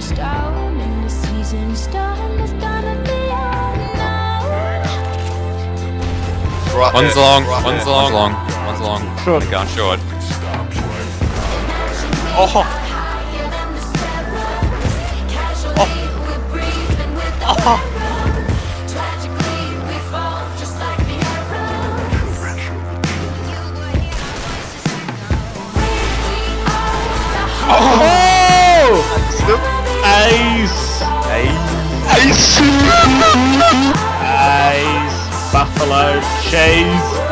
stone and the season's done. It's gonna be unknown. Right One's there, long, right one's there. long, one's long. Short. They're going short. Oh! Oh! Ace! Ace! Buffalo cheese!